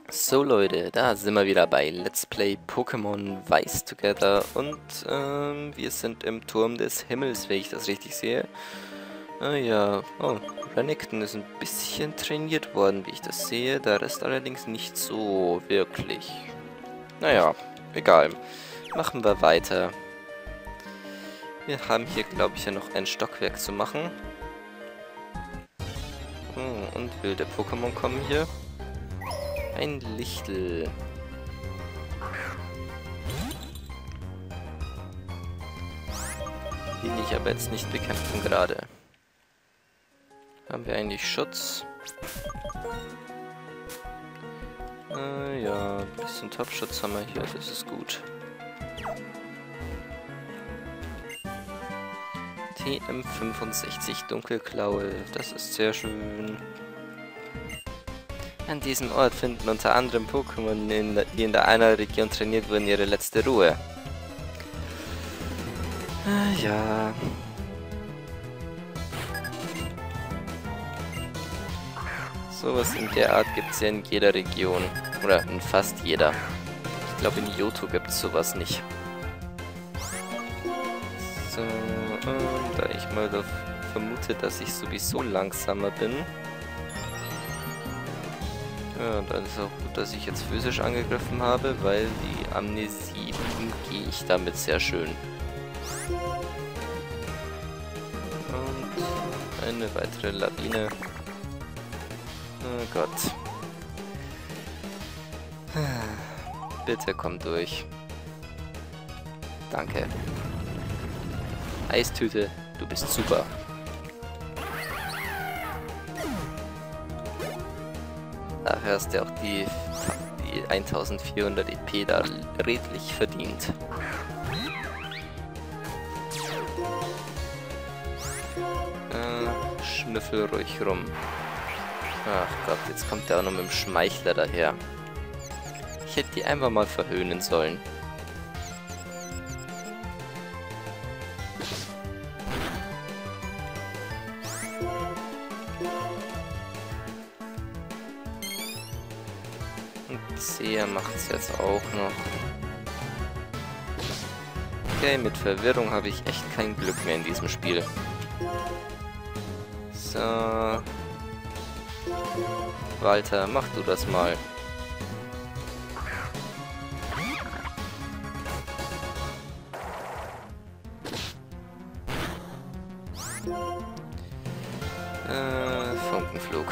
So Leute, da sind wir wieder bei Let's Play Pokémon Weiß Together und wir sind im Turm des Himmels, wenn ich das richtig sehe. Ah ja, oh, Renekton ist ein bisschen trainiert worden, wie ich das sehe, der Rest allerdings nicht so wirklich. Naja, egal. Machen wir weiter. Wir haben hier, glaube ich, ja noch ein Stockwerk zu machen. Oh, und wilde Pokémon kommen hier. Ein Lichtel. Den ich aber jetzt nicht bekämpfen gerade. Haben wir eigentlich Schutz? Ja, ein bisschen Top-Schutz haben wir hier, das ist gut. TM65 Dunkelklaue, das ist sehr schön. An diesem Ort finden unter anderem Pokémon, die in der einer Region trainiert wurden, ihre letzte Ruhe. Ja. Sowas in der Art gibt es ja in jeder Region. Oder in fast jeder. Ich glaube, in Johto gibt es sowas nicht. So, da ich mal vermute, dass ich sowieso langsamer bin. Ja, dann ist auch gut, dass ich jetzt physisch angegriffen habe, weil die Amnesie umgehe ich damit sehr schön. Und eine weitere Lawine. Oh Gott. Bitte komm durch. Danke. Eistüte, du bist super. Dafür hast du auch die 1400 EP da redlich verdient. Schnüffel ruhig rum. Ach Gott, jetzt kommt der auch noch mit dem Schmeichler daher. Ich hätte die einfach mal verhöhnen sollen. Und Seher macht es jetzt auch noch. Okay, mit Verwirrung habe ich echt kein Glück mehr in diesem Spiel. So. Walter, mach du das mal. Funkenflug.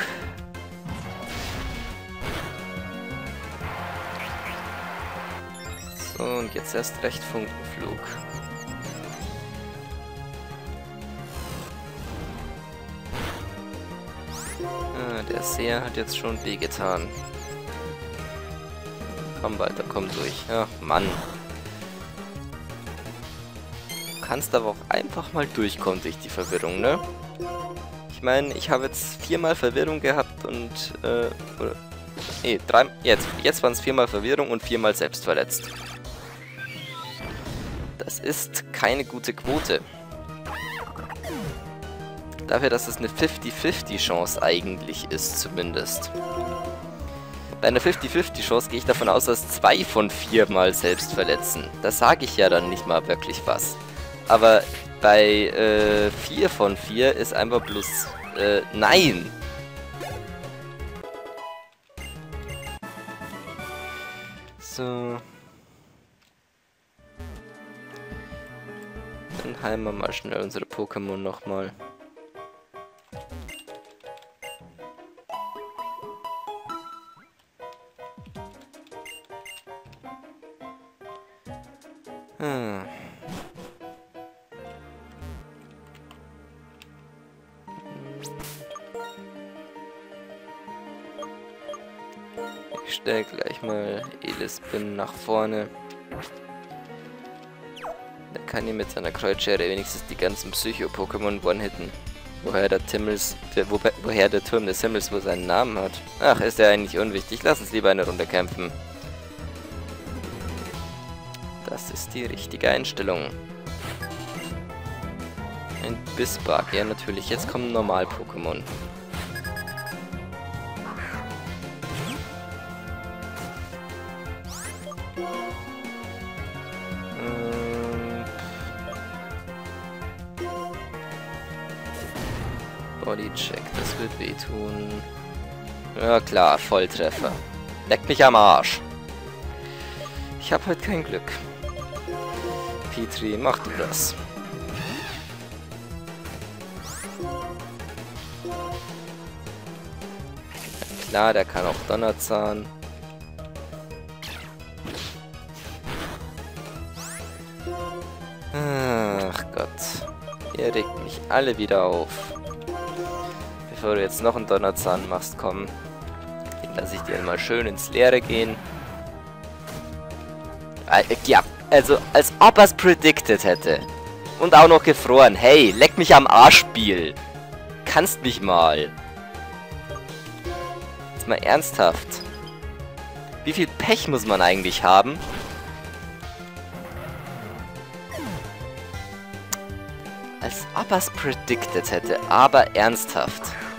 So, und jetzt erst recht Funkenflug. Der Seher hat jetzt schon wehgetan. Komm weiter, komm durch. Ach Mann. Du kannst aber auch einfach mal durchkommen durch die Verwirrung, ne? Ich meine, ich habe jetzt 4-mal Verwirrung gehabt und, nee, jetzt waren es 4-mal Verwirrung und 4-mal selbst verletzt. Das ist keine gute Quote. Dafür, dass es eine 50-50 Chance eigentlich ist, zumindest. Bei einer 50-50 Chance gehe ich davon aus, dass 2 von 4 mal selbst verletzen. Da sage ich ja dann nicht mal wirklich was. Aber bei 4 von 4 ist einfach bloß nein. So. Dann heilen wir mal schnell unsere Pokémon nochmal. Ich stelle gleich mal Elispin nach vorne. Der kann hier mit seiner Kreuzschere wenigstens die ganzen Psycho-Pokémon one-hitten. Woher der Turm des Himmels wohl seinen Namen hat. Ach, ist der eigentlich unwichtig. Lass uns lieber eine Runde kämpfen. Das ist die richtige Einstellung. Ein Bisbark, ja natürlich. Jetzt kommen Normal-Pokémon. Bodycheck, das wird wehtun. Ja klar, Volltreffer. Leck mich am Arsch. Ich hab heute kein Glück. Petrie, mach du das. Ja, klar, der kann auch Donnerzahn. Ach Gott. Ihr regt mich alle wieder auf. Bevor du jetzt noch einen Donnerzahn machst, komm. Den lasse ich dir mal schön ins Leere gehen. Ja, also als ob er es predicted hätte. Und auch noch gefroren. Hey, leck mich am Arsch, Spiel. Kannst mich mal. Jetzt mal ernsthaft. Wie viel Pech muss man eigentlich haben? Als ob er es predicted hätte, aber ernsthaft.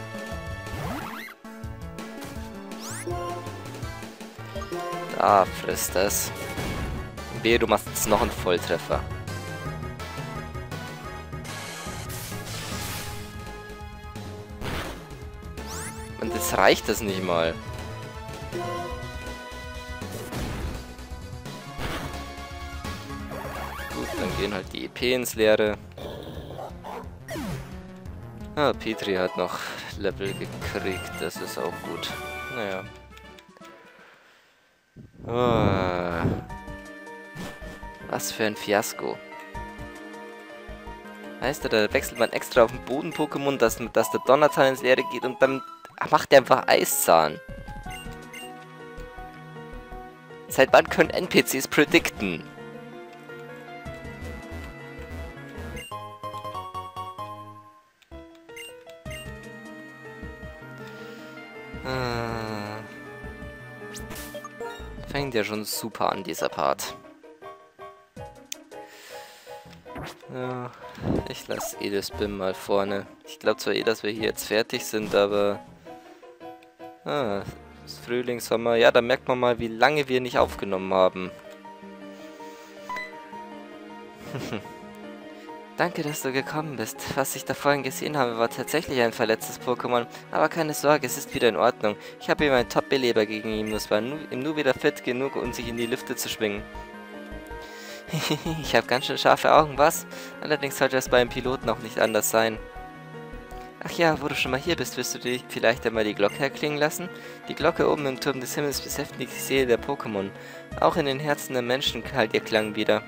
Da frisst das. Wehe, du machst jetzt noch einen Volltreffer. Und jetzt reicht das nicht mal. Gut, dann gehen halt die EP ins Leere. Ah, Petrie hat noch Level gekriegt, das ist auch gut. Naja. Oh. Was für ein Fiasko. Weißt du, da wechselt man extra auf den Boden-Pokémon, dass der Donnerzahn ins Leere geht und dann macht er einfach Eiszahn. Seit wann können NPCs predikten? Fängt ja schon super an, dieser Part. Ja, ich lasse Edelspin mal vorne. Ich glaube zwar dass wir hier jetzt fertig sind, aber... ist Frühling, Sommer. Ja, da merkt man mal, wie lange wir nicht aufgenommen haben. Danke, dass du gekommen bist. Was ich da vorhin gesehen habe, war tatsächlich ein verletztes Pokémon. Aber keine Sorge, es ist wieder in Ordnung. Ich habe ihm einen Top-Beleber gegen ihn. Es war ihm nur wieder fit genug, um sich in die Lüfte zu schwingen. Ich habe ganz schön scharfe Augen, was? Allerdings sollte es beim Piloten auch nicht anders sein. Ach ja, wo du schon mal hier bist, willst du dir vielleicht einmal die Glocke erklingen lassen? Die Glocke oben im Turm des Himmels besänftigt die Seele der Pokémon. Auch in den Herzen der Menschen hallt ihr Klang wieder.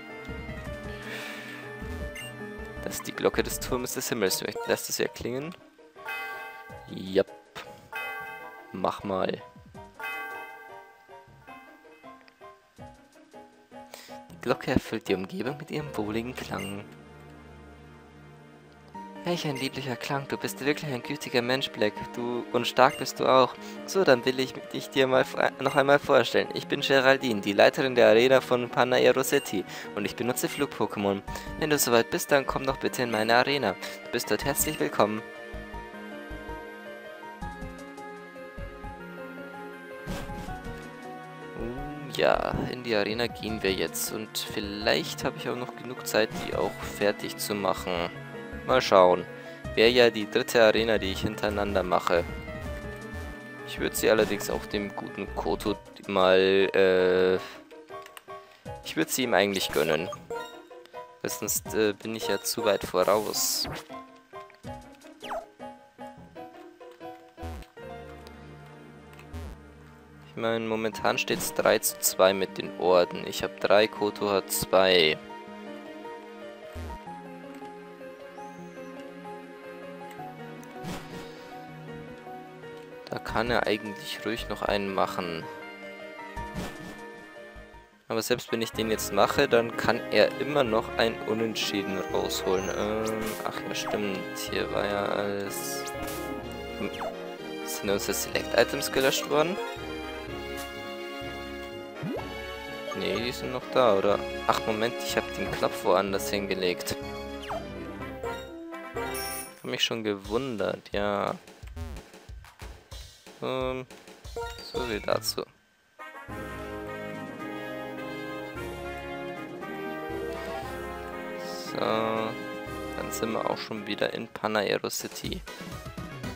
Das ist die Glocke des Turmes des Himmels. Lässt es erklingen? Jap. Mach mal. Die Glocke erfüllt die Umgebung mit ihrem wohligen Klang. Welch ein lieblicher Klang, du bist wirklich ein gütiger Mensch, Black. Und stark bist du auch. So, dann will ich dich dir mal noch einmal vorstellen. Ich bin Geraldine, die Leiterin der Arena von Panayero City und ich benutze Flug-Pokémon. Wenn du soweit bist, dann komm doch bitte in meine Arena. Du bist dort herzlich willkommen. Ja, in die Arena gehen wir jetzt und vielleicht habe ich auch noch genug Zeit, die auch fertig zu machen. Mal schauen. Wäre ja die dritte Arena, die ich hintereinander mache. Ich würde sie allerdings auch dem guten Koto mal, ich würde sie ihm eigentlich gönnen. Weil sonst bin ich ja zu weit voraus. Ich meine, momentan steht es 3:2 mit den Orden. Ich habe 3, Koto hat 2. Da kann er eigentlich ruhig noch einen machen. Aber selbst wenn ich den jetzt mache, dann kann er immer noch ein Unentschieden rausholen. Ach ja, stimmt. Hier war ja alles... Sind unsere Select-Items gelöscht worden? Nee, die sind noch da, oder? Ach, Moment, ich habe den Knopf woanders hingelegt. Ich habe mich schon gewundert, ja. So viel dazu. So, dann sind wir auch schon wieder in Panayero City.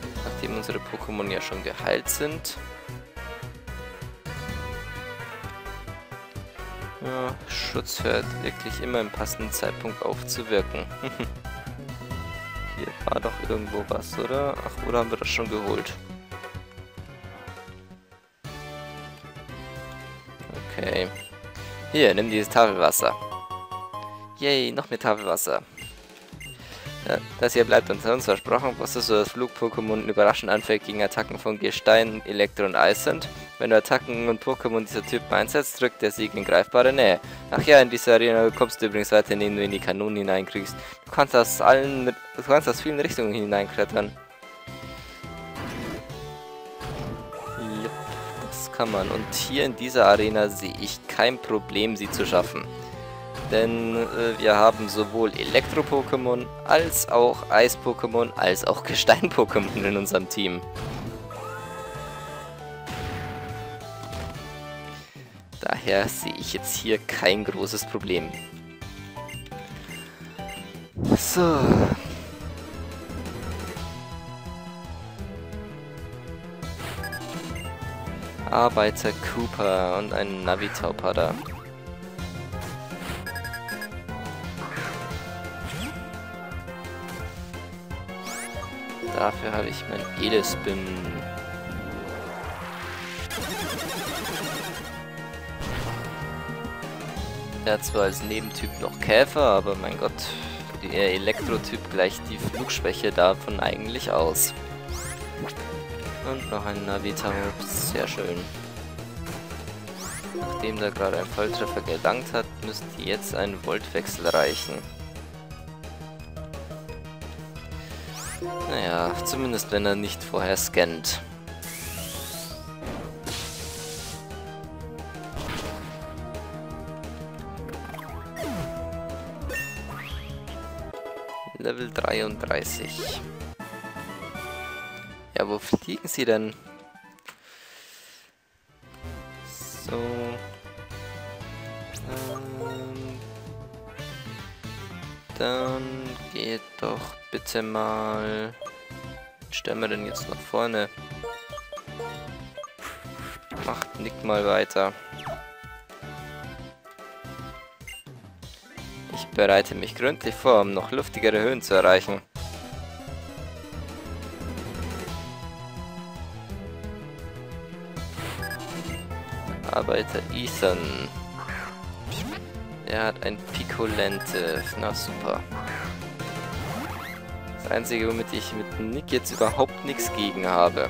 nachdem unsere Pokémon ja schon geheilt sind. Ja, Schutz hört wirklich immer im passenden Zeitpunkt aufzuwirken. Hier war doch irgendwo was, oder? Ach, oder haben wir das schon geholt? Okay. Hier, nimm dieses Tafelwasser. Yay, noch mehr Tafelwasser. Ja, das hier bleibt uns versprochen, wusstest du, dass Flug-Pokémon überraschend anfällig gegen Attacken von Gestein, Elektro und Eis sind? Wenn du Attacken und Pokémon dieser Typen einsetzt, drückt der Sieg in greifbare Nähe. Ach ja, in dieser Arena kommst du übrigens weiter, indem du in die Kanonen hineinkriegst. Du kannst aus vielen Richtungen hineinklettern. Yep, das kann man. Und hier in dieser Arena sehe ich kein Problem, sie zu schaffen. Denn wir haben sowohl Elektro-Pokémon, als auch Eis-Pokémon, als auch Gestein-Pokémon in unserem Team. Daher sehe ich jetzt hier kein großes Problem. So. Arbeiter Cooper und ein Navi-Taupada. Dafür habe ich mein Elespin. Er hat zwar als Nebentyp noch Käfer, aber mein Gott, der Elektrotyp gleicht die Flugschwäche davon eigentlich aus. Und noch ein Navitaub, sehr schön. Nachdem da gerade ein Volltreffer gelangt hat, müsste jetzt ein Voltwechsel reichen. Naja, zumindest wenn er nicht vorher scannt. Level 33. Ja, wo fliegen sie denn? So. Dann geht doch bitte mal... Stellen wir denn jetzt nach vorne? Macht Nick mal weiter. Ich bereite mich gründlich vor, um noch luftigere Höhen zu erreichen. Arbeiter Ethan. Er hat ein Picolente. Na super. Das Einzige, womit ich mit Nick jetzt überhaupt nichts gegen habe.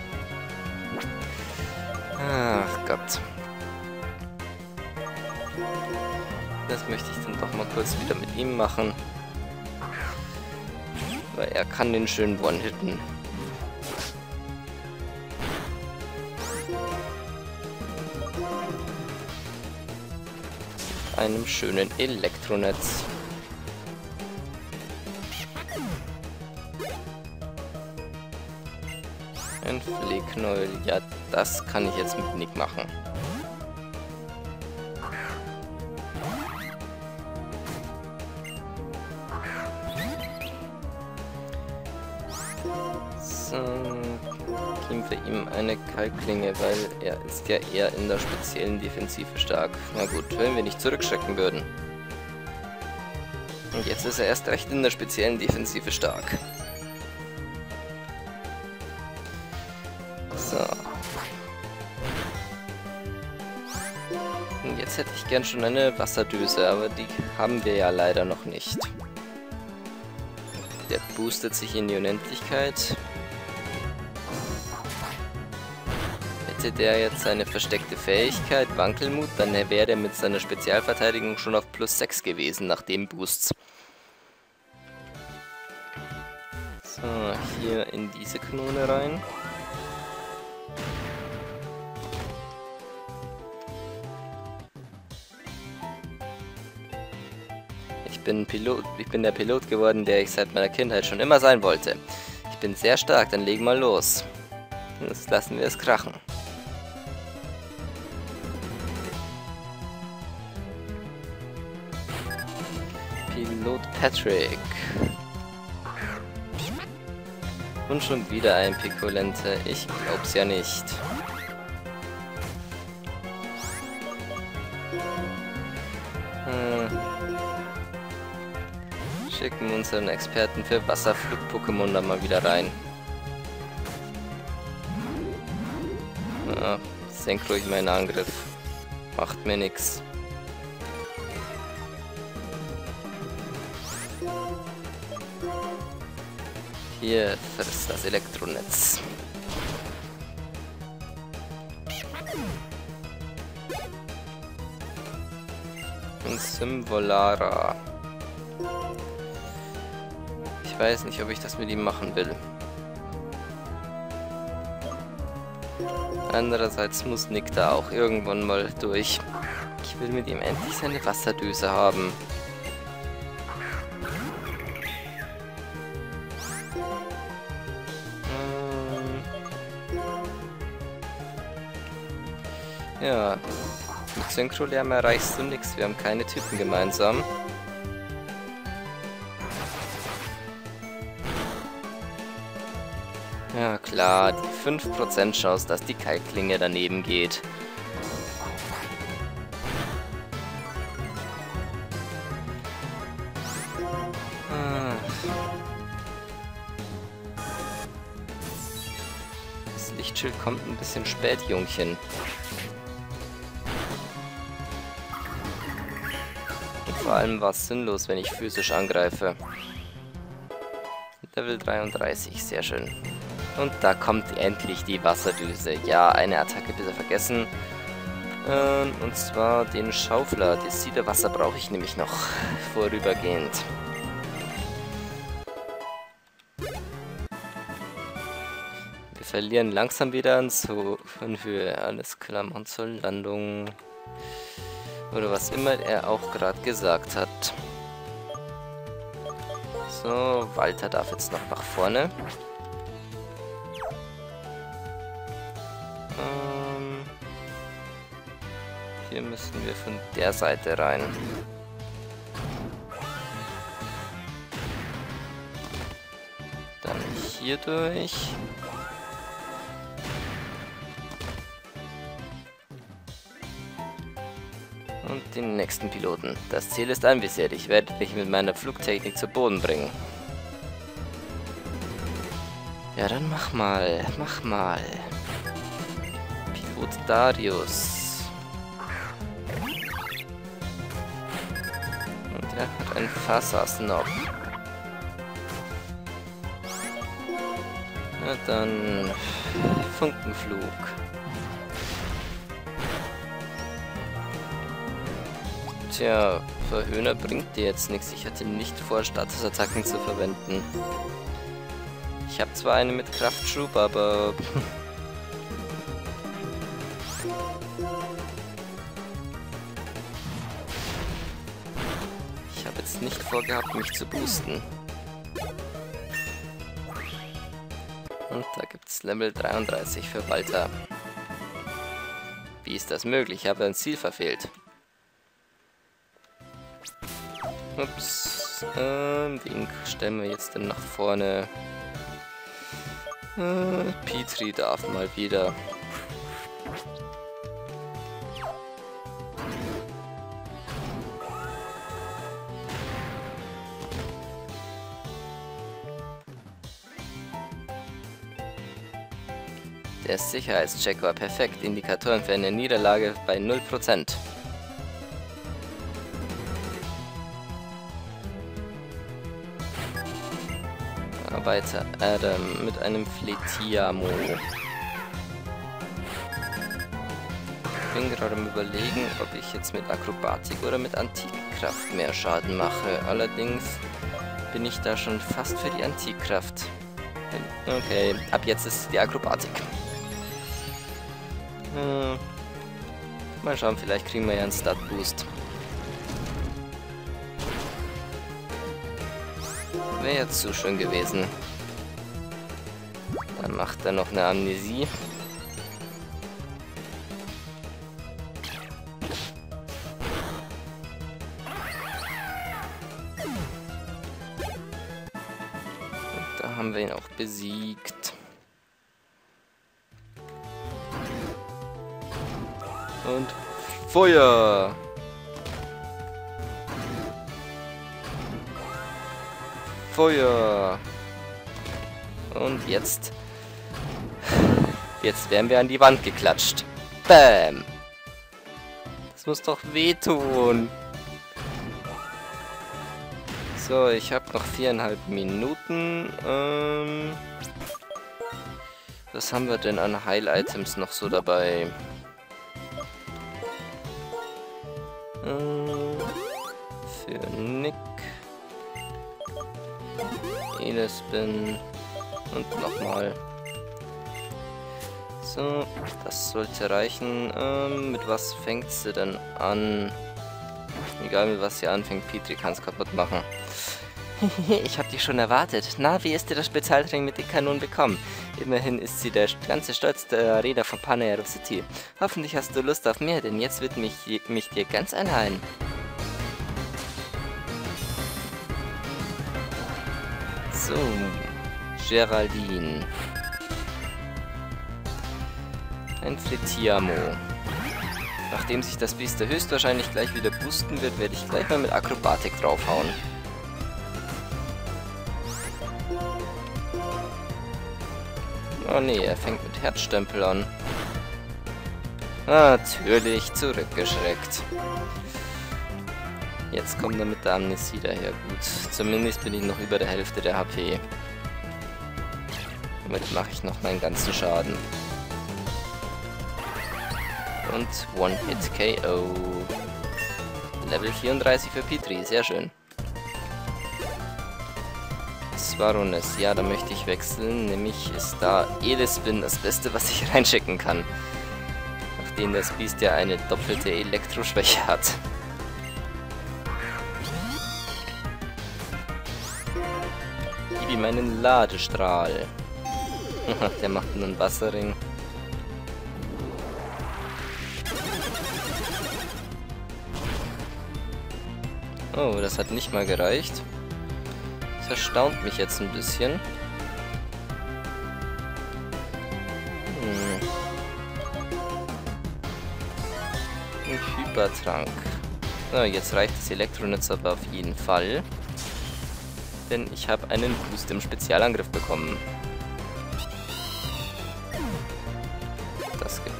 Ach Gott. Das möchte ich dann doch mal kurz wieder mit ihm machen. Weil er kann den schönen One-Hitten. Einem schönen Elektronetz. Ein Fleeknäuel. Ja, das kann ich jetzt mit Nick machen. So, geben wir ihm eine Kaltklinge, weil er ist ja eher in der speziellen Defensive stark. Na gut, wenn wir nicht zurückschrecken würden. Und jetzt ist er erst recht in der speziellen Defensive stark. So. Und jetzt hätte ich gern schon eine Wasserdüse, aber die haben wir ja leider noch nicht. Der boostet sich in die Unendlichkeit. Hätte der jetzt seine versteckte Fähigkeit, Wankelmut, dann wäre er mit seiner Spezialverteidigung schon auf plus 6 gewesen nach dem Boosts. So, hier in diese Kanone rein. Ich bin der Pilot geworden, der ich seit meiner Kindheit schon immer sein wollte. Ich bin sehr stark, dann legen wir los. Jetzt lassen wir es krachen. Pilot Patrick. Und schon wieder ein Pikolente. Ich glaub's ja nicht. Schicken wir unseren Experten für Wasserflug-Pokémon da mal wieder rein. Ja, senk ruhig meinen Angriff. Macht mir nix. Hier frisst das Elektronetz. Und Symvolara. Ich weiß nicht, ob ich das mit ihm machen will. Andererseits muss Nick da auch irgendwann mal durch. Ich will mit ihm endlich seine Wasserdüse haben. Ja, mit Synchrolärm erreichst du nichts. Wir haben keine Typen gemeinsam. Ja klar, die 5% Chance, dass die Kalkklinge daneben geht. Das Lichtschild kommt ein bisschen spät, Jungchen. Und vor allem war es sinnlos, wenn ich physisch angreife. Level 33, sehr schön. Und da kommt endlich die Wasserdüse. Ja, eine Attacke bitte vergessen. Und zwar den Schaufler. Das Siedewasser brauche ich nämlich noch vorübergehend. Wir verlieren langsam wieder an Höhe. Alles klar, Monsterlandung. Oder was immer er auch gerade gesagt hat. So, Walter darf jetzt noch nach vorne. Hier müssen wir von der Seite rein. Dann hier durch. Und den nächsten Piloten. Das Ziel ist anvisiert. Ich werde dich mit meiner Flugtechnik zu Boden bringen. Ja, dann mach mal. Mach mal. Pilot Darius. Und er hat einen Fassasnob. Na dann Funkenflug. Tja, Verhöhner bringt dir jetzt nichts. Ich hatte nicht vor, Statusattacken zu verwenden. Ich habe zwar eine mit Kraftschub, aber... ich habe jetzt nicht vorgehabt, mich zu boosten. Und da gibt es Level 33 für Walter. Wie ist das möglich? Ich habe ein Ziel verfehlt. Ups. Wen stellen wir jetzt denn nach vorne? Petri darf mal wieder. Der Sicherheitscheck war perfekt. Indikatoren für eine Niederlage bei 0%. Weiter Adam mit einem Fletiamo. Ich bin gerade am Überlegen, ob ich jetzt mit Akrobatik oder mit Antikkraft mehr Schaden mache. Allerdings bin ich da schon fast für die Antikkraft. Okay, ab jetzt ist die Akrobatik. Mal schauen, vielleicht kriegen wir ja einen Stat-Boost. Wäre jetzt zu schön gewesen. Dann macht er noch eine Amnesie. Und da haben wir ihn auch besiegt. Und Feuer! Feuer! Und jetzt werden wir an die Wand geklatscht. Bam! Das muss doch wehtun. So, ich habe noch 4,5 Minuten. Was haben wir denn an Heil-Items noch so dabei? Für Nick. Elespin. Und nochmal. So, das sollte reichen. Mit was fängt sie denn an? Egal mit was sie anfängt, Petri kann es kaputt machen. Ich hab dich schon erwartet. Na, wie ist dir das Spezialtraining mit den Kanonen bekommen? Immerhin ist sie der ganze Stolz der Räder von Panero City. Hoffentlich hast du Lust auf mehr, denn jetzt wird mich dir ganz allein. So, Geraldine. Ein Fletiamo. Nachdem sich das Biester höchstwahrscheinlich gleich wieder boosten wird, werde ich gleich mal mit Akrobatik draufhauen. Oh nee, er fängt mit Herzstempel an. Natürlich, zurückgeschreckt. Jetzt kommt er mit der Amnesie daher. Gut, zumindest bin ich noch über der Hälfte der HP. Damit mache ich noch meinen ganzen Schaden. Und One-Hit-KO. Level 34 für Petri, sehr schön. Svarones, ja, da möchte ich wechseln. Nämlich ist da Elespin das Beste, was ich reinschicken kann. Nachdem das Biest ja eine doppelte Elektroschwäche hat. Gib ihm einen Ladestrahl. Der macht einen Wasserring. Oh, das hat nicht mal gereicht. Das erstaunt mich jetzt ein bisschen. Ein Hypertrank. Na, jetzt reicht das Elektronetz aber auf jeden Fall. Denn ich habe einen Boost im Spezialangriff bekommen. Das gibt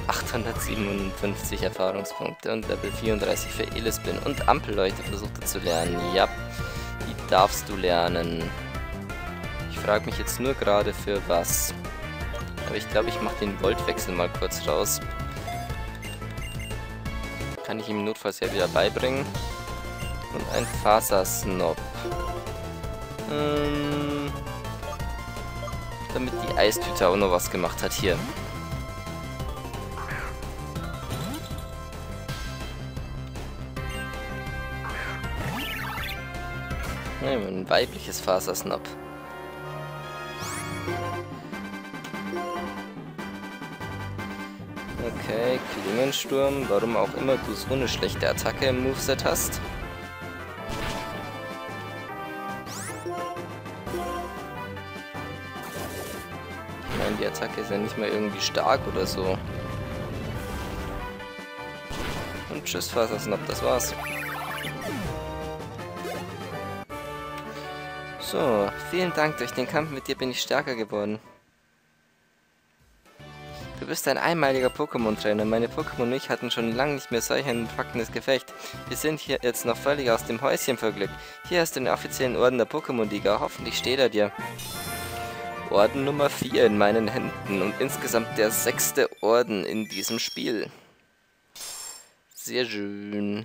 1857 Erfahrungspunkte und Level 34 für Elespin. Und Ampelleute versucht er zu lernen. Ja, die darfst du lernen. Ich frage mich jetzt nur gerade für was. Aber ich glaube, ich mache den Voltwechsel mal kurz raus. Kann ich ihm notfalls ja wieder beibringen. Und ein Fasersnob. Damit die Eistüte auch noch was gemacht hat hier. Ein weibliches Fasersnob. Okay, Klingensturm. Warum auch immer du so eine schlechte Attacke im Moveset hast. Ich meine, die Attacke ist ja nicht mal irgendwie stark oder so. Und tschüss, Fasersnob, das war's. So, vielen Dank, durch den Kampf mit dir bin ich stärker geworden. Du bist ein einmaliger Pokémon-Trainer. Meine Pokémon und ich hatten schon lange nicht mehr solch ein packendes Gefecht. Wir sind hier jetzt noch völlig aus dem Häuschen vor Glück. Hier hast du den offiziellen Orden der Pokémon-Liga. Hoffentlich steht er dir. Orden Nummer 4 in meinen Händen und insgesamt der 6. Orden in diesem Spiel. Sehr schön.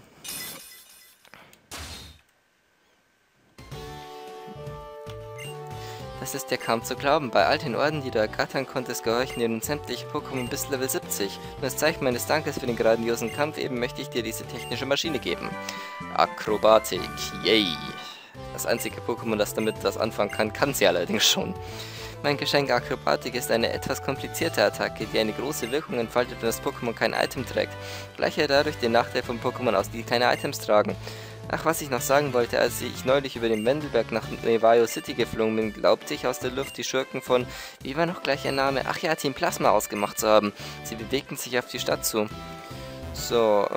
Das ist ja kaum zu glauben. Bei all den Orden, die du ergattern konntest, gehorchen dir nun sämtliche Pokémon bis Level 70. Und als Zeichen meines Dankes für den grandiosen Kampf eben möchte ich dir diese technische Maschine geben. Akrobatik. Yay. Das einzige Pokémon, das damit was anfangen kann, kann sie allerdings schon. Mein Geschenk Akrobatik ist eine etwas komplizierte Attacke, die eine große Wirkung entfaltet, wenn das Pokémon kein Item trägt. Gleiche dadurch den Nachteil von Pokémon aus, die keine Items tragen. Ach, was ich noch sagen wollte, als ich neulich über den Wendelberg nach Nevayo City geflogen bin, glaubte ich aus der Luft die Schurken von, wie war noch gleich ihr Name? Ach ja, Team Plasma ausgemacht zu haben. Sie bewegten sich auf die Stadt zu. So,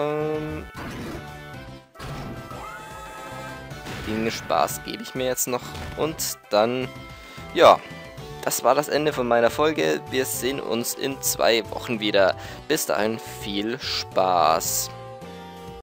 den Spaß gebe ich mir jetzt noch. Und dann, ja, das war das Ende von meiner Folge. Wir sehen uns in 2 Wochen wieder. Bis dahin viel Spaß.